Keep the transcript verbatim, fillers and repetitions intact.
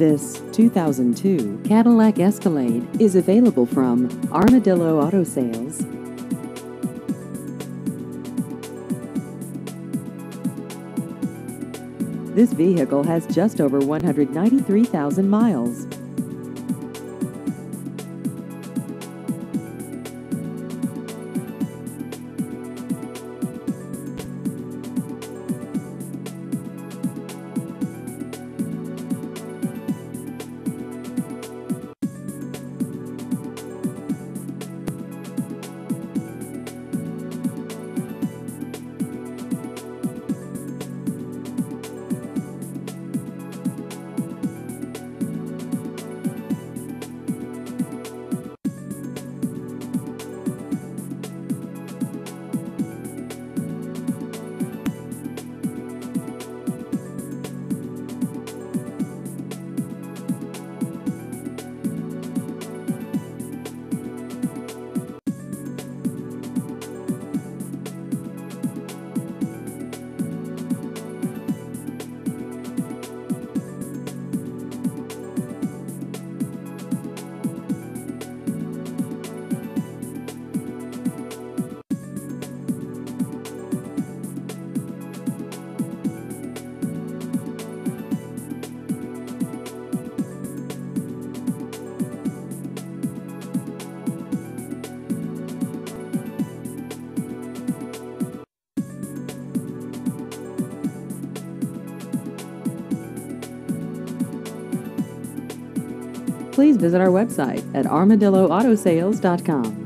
This two thousand two Cadillac Escalade is available from Armadillo Auto Sales. This vehicle has just over one hundred ninety-three thousand miles. Please visit our website at armadillo auto sales dot com.